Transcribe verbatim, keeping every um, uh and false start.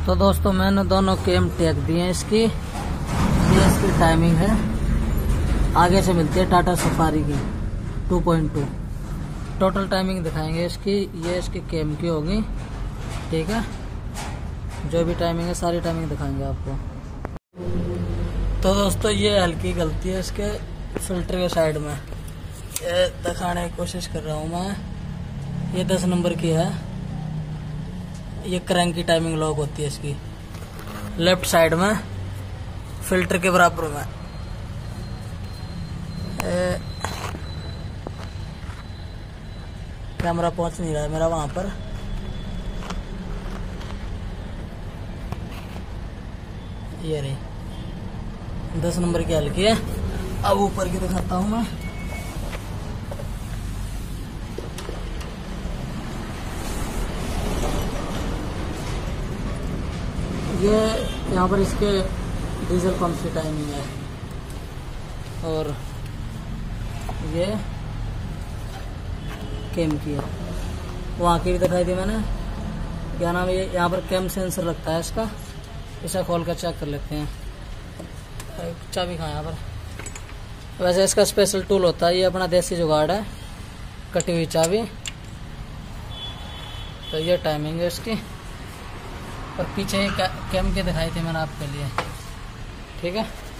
तो दोस्तों मैंने दोनों केम टेक दिए हैं। इसकी ये इसकी टाइमिंग है, आगे से मिलती है टाटा सफारी की two point two. Total timing दिखाएंगे इसकी, ये इसकी केम की होगी, ठीक है। जो भी टाइमिंग है सारी टाइमिंग दिखाएंगे आपको। तो दोस्तों ये हल्की गलती है इसके फिल्टर के साइड में, ये दिखाने की कोशिश कर रहा हूँ मैं। ये दस नंबर की है, ये क्रैंक की टाइमिंग लॉक होती है इसकी लेफ्ट साइड में फिल्टर के बराबर में। कैमरा पहुंच नहीं रहा है मेरा वहां पर। ये रही दस नंबर की हल्की है। अब ऊपर की दिखाता हूं मैं। ये यहाँ पर इसके डीजल पंप की टाइमिंग है, और ये केम की है। वहाँ की भी दिखाई दी मैंने। क्या नाम है, ये यहाँ पर कैम सेंसर लगता है इसका, इसे खोल कर चेक कर लेते हैं। चाबी कहाँ है यहाँ पर? वैसे इसका स्पेशल टूल होता है, ये अपना देसी जुगाड़ है, कटी हुई चाबी। तो ये टाइमिंग है इसकी, और पीछे कैम के दिखाई थे मैंने आपके लिए, ठीक है।